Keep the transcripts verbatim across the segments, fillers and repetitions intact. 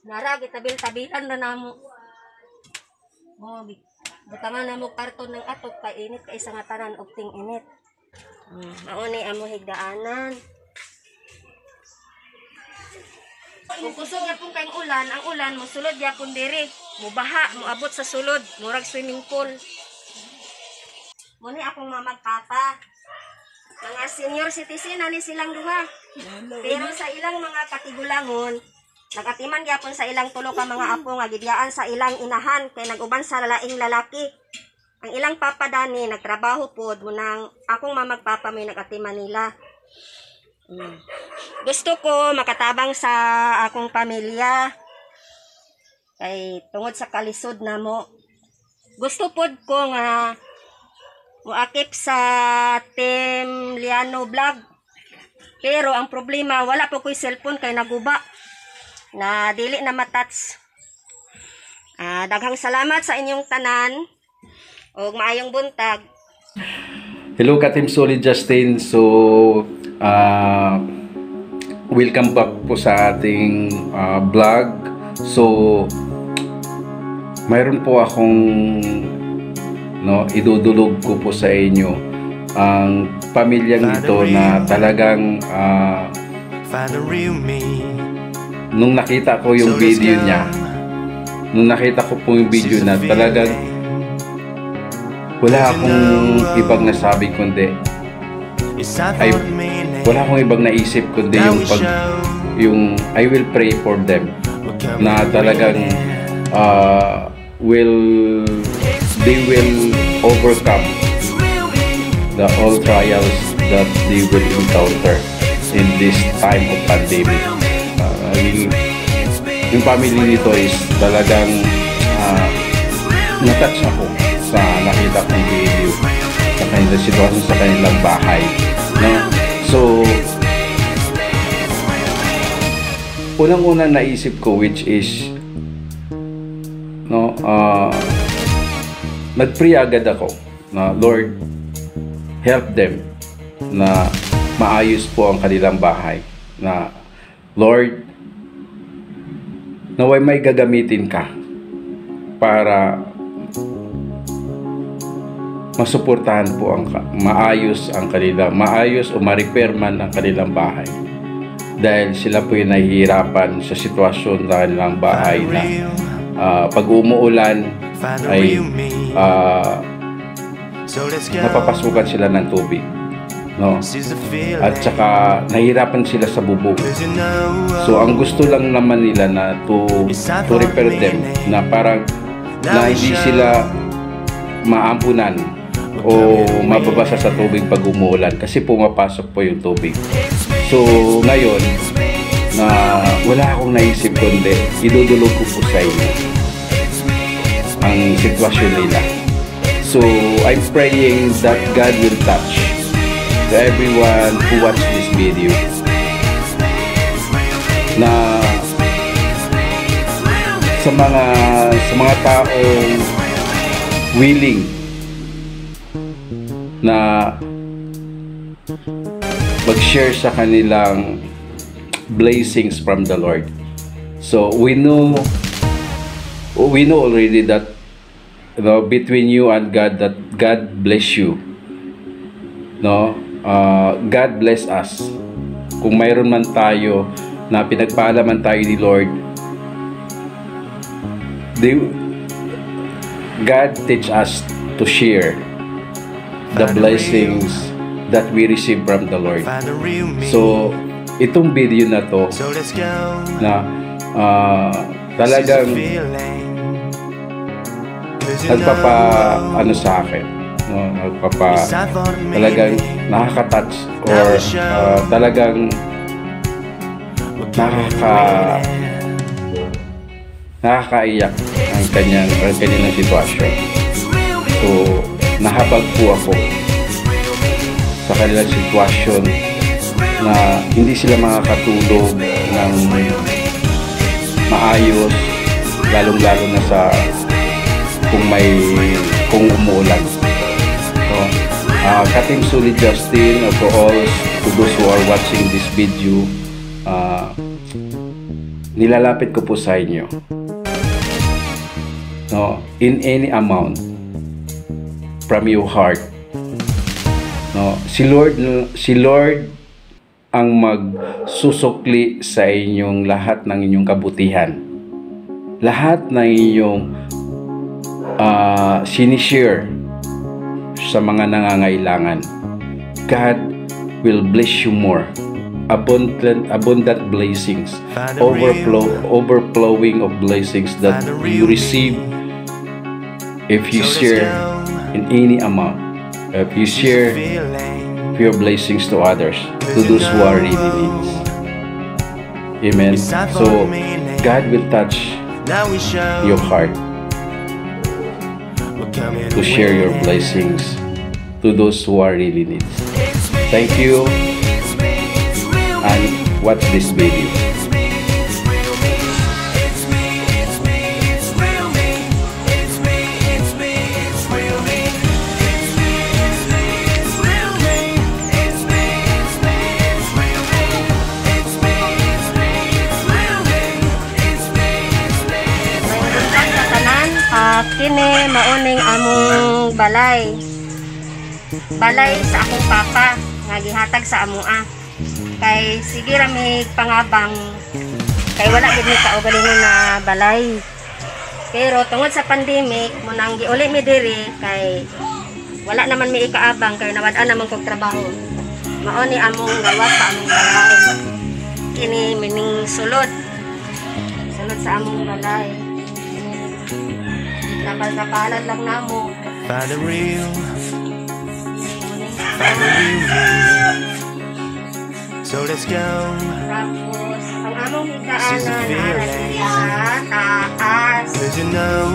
Nara, gitabil-tabilan na namo. Oh, butama na mo karton ng atok kay init kay isa nga tanan og ting init. Hmm, mao ni amo higdaanan. Kung kusog yapon kay ulan, ang ulan mo sulod yapon diri, mubaha, moabot sa sulod, murag swimming pool. Muni akong mamagpapa. Mga senior citizen ani silang duha. Pero sa ilang mga katigulangon, nagatiman gyapon sa ilang tulo ka mga apo nga gidyaan sa ilang inahan kay naguban sa lalaing lalaki. Ang ilang papa dani nagtrabaho pod munang akong mamagpapa may nagatiman nila. Hmm. Gusto ko makatabang sa akong pamilya kay tungod sa kalisod namo. Gusto pod ko nga muakip sa Team Liano Vlog. Pero ang problema wala po ko'y cellphone kay naguba na dili na matats. Ah, daghang salamat sa inyong tanan ug maayong buntag. Hello ka Team Solid Justin. So uh, welcome back po sa ating uh, vlog. So mayroon po akong no, idudulog ko po sa inyo ang pamilyang ito na talagang uh, nung nakita ko yung video niya, nung nakita ko po yung video na talagang wala akong ibang nasabi kundi ay wala akong ibang naisip kundi yung pag yung I will pray for them na talagang uh, will they will overcome the all trials that they will encounter in this time of pandemic. Uh, yung, yung family nito is talagang uh, natouch ako sa nakita kong video sa kanilang sitwasyon sa kanilang bahay. No? So, unang-unang naisip ko which is no, uh, nag-pray agad ako na Lord, help them na maayos po ang kanilang bahay. Na Lord, naway may gagamitin ka para masuportahan po ang maayos ang kanilang maayos o ma-repair man ang kanilang bahay. Dahil sila po yung nahihirapan sa sitwasyon ng kanilang bahay na uh, pag umuulan ay uh, napapasukan sila ng tubig, no? At saka nahihirapan sila sa bubong. So ang gusto lang naman nila na to, to repair them na parang na hindi sila maampunan o mababasa sa tubig pag umuulan kasi pumapasok po yung tubig. So ngayon na wala akong naisip kundi idudulog ko po sa inyo ang sitwasyon nila. So I'm praying that God will touch to everyone who watch this video na sa mga sa mga taong willing na mag-share sa kanilang blessings from the Lord. So we know we know already that you know, between you and God that God bless you. No? Uh, God bless us. Kung mayroon man tayo na pinagpaalaman tayo ni Lord, they, God teach us to share the blessings that we receive from the Lord. So, itong video na to na uh, talagang nagpapa ano sa akin, no, nagpapa talagang nakaka-touch or uh, talagang nakaka nakakaiyak ang kanyang ang kanyang sitwasyon. So nahabag po ako sa kanilang sitwasyon na hindi sila makakatulog ng maayos, lalong-lalo na sa kung may kung umuulan. So, uh, Ka-Team Solid Justin, uh, to all to those who are watching this video, uh, nilalapit ko po sa inyo, no, in any amount from your heart, no, si Lord si Lord ang magsusukli sa inyong lahat ng inyong kabutihan, lahat ng inyong uh, sinishare sa mga nangangailangan. God will bless you more. Abundant, abundant blessings, overflow, overflowing of blessings that you receive if you share in any amount, if you share your blessings to others, to those who are really needs. Amen. So God will touch your heart to share your blessings to those who are really needs. Thank you. And watch this video. Uh, kini mauning among balay balay sa akong papa nga gihatag sa amua. Kay sige ra mi pangabang kay wala gid mi kaugalingon na balay, pero tungod sa pandemic mo nang giuli mi diri kay wala naman mi ikaabang kay nawad-an naman kog trabaho. Mao ni among gawas sa among balay. Kini mining sulod sulod sa among balay. Kapal-kapalan lang namo. Find the real, find the real. So let's go. Tapos, ang among higdaanan na sa taas. Cause you know,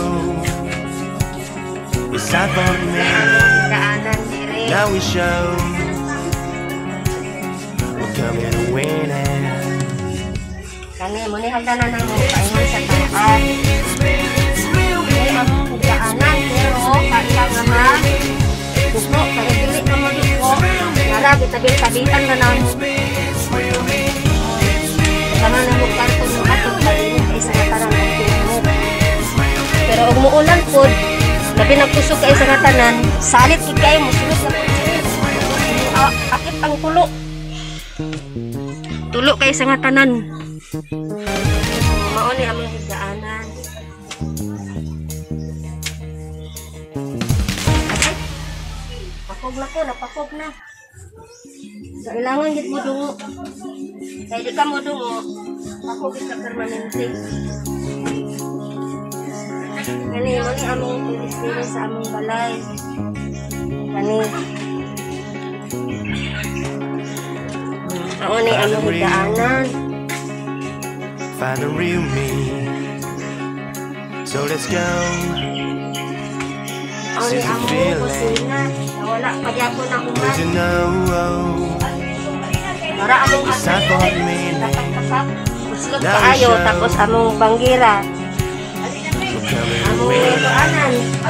it's not for me. Higdaanan dire. Now we show we're coming to win it. Kani, muni hagdanan na mo paingon sa taas. Ini among higdaanan, pero kailang naman duko, kaya dili naman duko. Nara, bitabil-tabitan na namo. Sama na mo karton ng atong kalinit kay sa tanan ng pinamot. Pero og muulan pod, labi nagkusog kay sa tanan, salit gid kayo mo sulod sa uh, akit ang tulo. Tulo kay sa tanan. Mao ni among higdaanan. Pakog na ko, napakog na. Kailangan gid mo dungo. Kaya di ka mo dungo, pakog gid ka permanente. Kani, mani among tulis-tulis sa among balay. Kani. Mao ni among higdaanan. Find the real me. So let's go. Mao ni among kusina. Wala pa gyapon na kuman. Cause you know, Nara among asay. Tatak-tatak. Uslog kaayo tapos among banggira. Among higdaanan.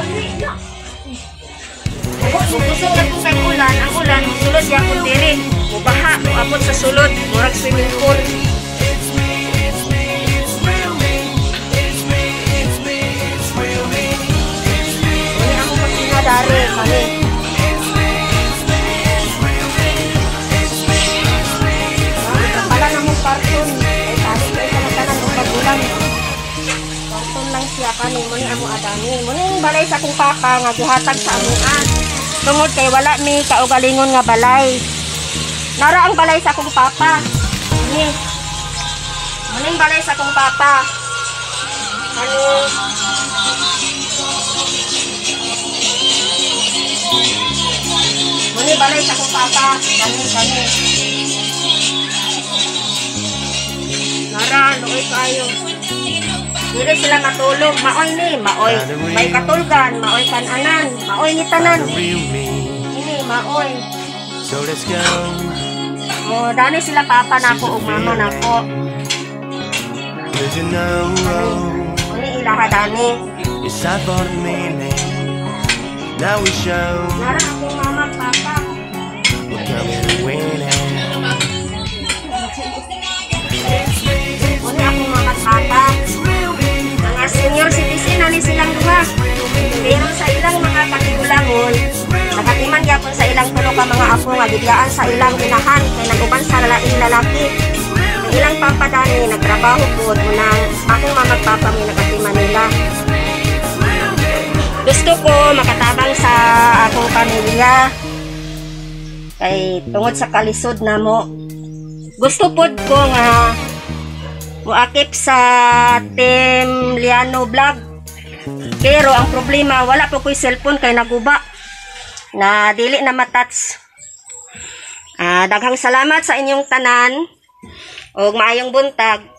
Kusog na kung kay ulan, ang ulan sulod gyapon diri. Mubaha, muabot sa sulod, murag swimming pool. Ini among kusina dari kami. Karton, ay tari ko sa matanan ng pagulang. Karton lang siya kani, muni amo adami. Muni balay sa akong papa nga gihatag sa amuan. Tungod kay wala mi kaugalingon nga balay. Nara ang balay sa akong papa. Ni. Muni balay sa akong papa. Kani. Muni balay sa akong papa. Kani, kani. Nara, luoy kayo. Dili sila matulog. Maoy ni, maoy. May katulgan, maoy kananan, maoy ni tanan. Ini, maoy. So let's go. Oh, dani sila papa nako ug mama nako. Cause you know, Ini ilaha dani. it's not for the meaning. Now we show Nara akong mama papa. we're coming to win it. Ini akong nga gidiyaan sa ilang inahan kay naguban sa lalaing lalaki. Ilang papadani nagtrabaho po unang akong mamagpapami nakatiman nila. Gusto ko makatabang sa akong pamilya kay tungod sa kalisod na mo. Gusto pod ko nga muakip sa Team Liano Vlog. Pero ang problema wala po ko'y cellphone kay naguba na dili na matats. Ah, daghang salamat sa inyong tanan ug maayong buntag.